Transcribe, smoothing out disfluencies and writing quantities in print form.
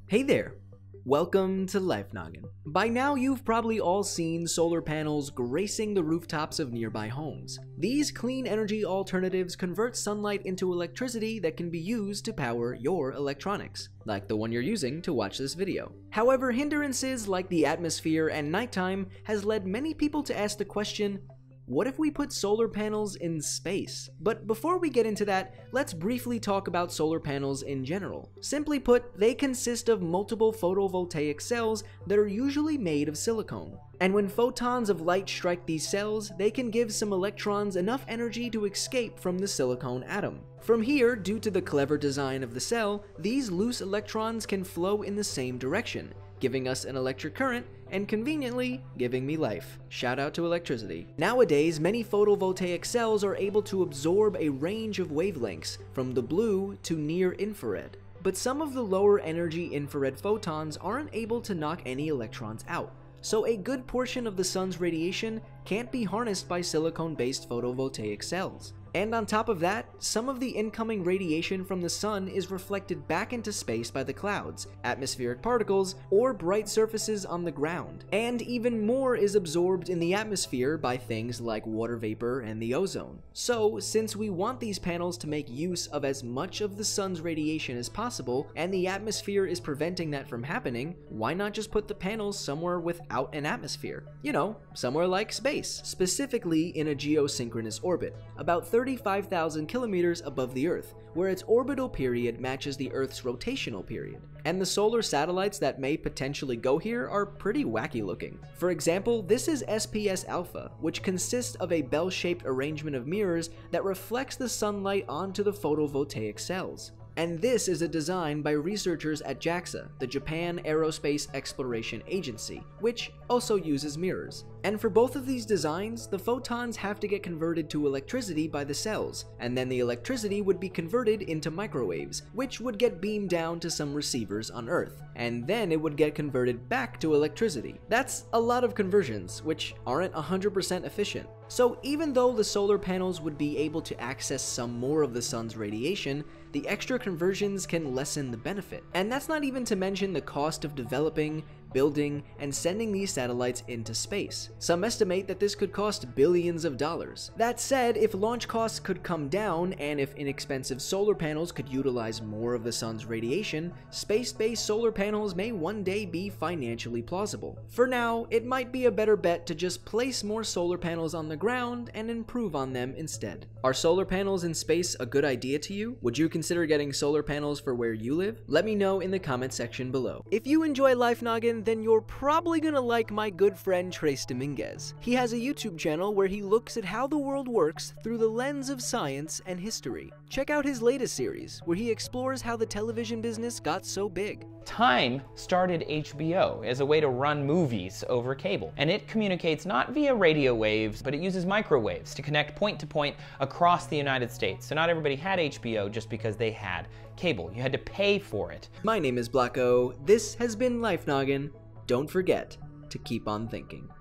Hey there! Welcome to Life Noggin. By now you've probably all seen solar panels gracing the rooftops of nearby homes. These clean energy alternatives convert sunlight into electricity that can be used to power your electronics, like the one you're using to watch this video. However, hindrances like the atmosphere and nighttime has led many people to ask the question, what if we put solar panels in space? But before we get into that, let's briefly talk about solar panels in general. Simply put, they consist of multiple photovoltaic cells that are usually made of silicone. And when photons of light strike these cells, they can give some electrons enough energy to escape from the silicone atom. From here, due to the clever design of the cell, these loose electrons can flow in the same direction, giving us an electric current and conveniently giving me life. Shout out to electricity. Nowadays, many photovoltaic cells are able to absorb a range of wavelengths, from the blue to near infrared. But some of the lower energy infrared photons aren't able to knock any electrons out. So a good portion of the sun's radiation can't be harnessed by silicone-based photovoltaic cells. And on top of that, some of the incoming radiation from the sun is reflected back into space by the clouds, atmospheric particles, or bright surfaces on the ground. And even more is absorbed in the atmosphere by things like water vapor and the ozone. So, since we want these panels to make use of as much of the sun's radiation as possible, and the atmosphere is preventing that from happening, why not just put the panels somewhere without an atmosphere? You know, somewhere like space, specifically in a geosynchronous orbit, about 35,000 kilometers above the Earth, where its orbital period matches the Earth's rotational period. And the solar satellites that may potentially go here are pretty wacky looking. For example, this is SPS Alpha, which consists of a bell-shaped arrangement of mirrors that reflects the sunlight onto the photovoltaic cells. And this is a design by researchers at JAXA, the Japan Aerospace Exploration Agency, which also uses mirrors. And for both of these designs, the photons have to get converted to electricity by the cells, and then the electricity would be converted into microwaves, which would get beamed down to some receivers on Earth, and then it would get converted back to electricity. That's a lot of conversions, which aren't 100% efficient. So even though the solar panels would be able to access some more of the sun's radiation, the extra conversions can lessen the benefit. And that's not even to mention the cost of developing, building, and sending these satellites into space. Some estimate that this could cost billions of dollars. That said, if launch costs could come down, and if inexpensive solar panels could utilize more of the sun's radiation, space-based solar panels may one day be financially plausible. For now, it might be a better bet to just place more solar panels on the ground and improve on them instead. Are solar panels in space a good idea to you? Would you consider getting solar panels for where you live? Let me know in the comment section below. If you enjoy Life Noggin, then you're probably gonna like my good friend Trace Dominguez. He has a YouTube channel where he looks at how the world works through the lens of science and history. Check out his latest series, where he explores how the television business got so big. Time started HBO as a way to run movies over cable, and it communicates not via radio waves, but it uses microwaves to connect point to point across the United States. So not everybody had HBO just because they had cable. You had to pay for it. My name is Blacko. This has been Life Noggin. Don't forget to keep on thinking.